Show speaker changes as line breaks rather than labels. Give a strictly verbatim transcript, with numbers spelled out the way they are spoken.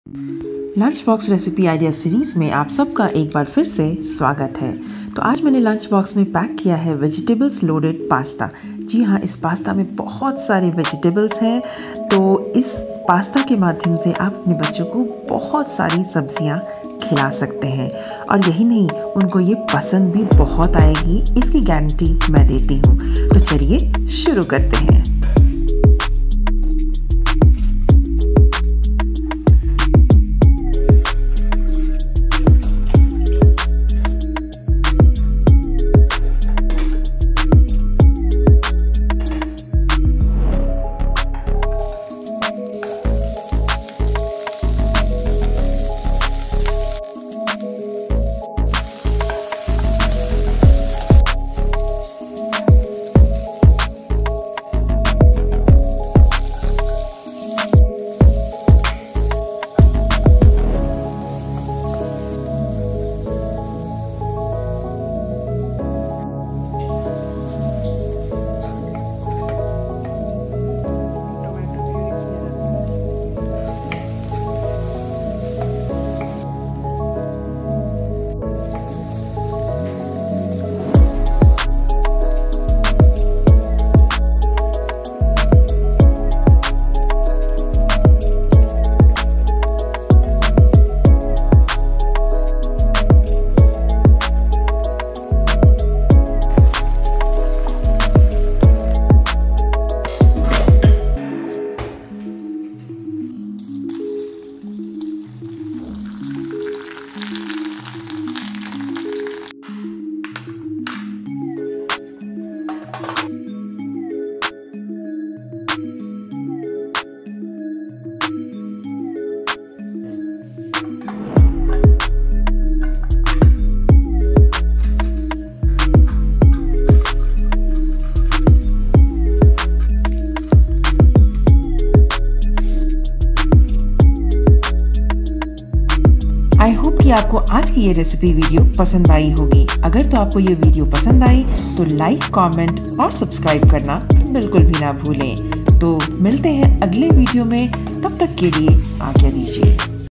Lunch box recipe idea series में आप सबका एक बार फिर से स्वागत है। तो आज मैंने लंच बॉक्स में पैक किया है वेजिटेबल्स लोडेड पास्ता। जी हाँ, इस पास्ता में बहुत सारे वेजिटेबल्स हैं, तो इस पास्ता के माध्यम से आप अपने बच्चों को बहुत सारी सब्जियां खिला सकते हैं और यही नहीं, उनको ये पसंद भी बहुत आएगी, इसकी गारंटी मैं देती हूँ। तो चलिए शुरू करते हैं। आई होप कि आपको आज की ये रेसिपी वीडियो पसंद आई होगी। अगर तो आपको ये वीडियो पसंद आई तो लाइक, कमेंट और सब्सक्राइब करना बिल्कुल भी ना भूलें। तो मिलते हैं अगले वीडियो में, तब तक के लिए आज्ञा दीजिए।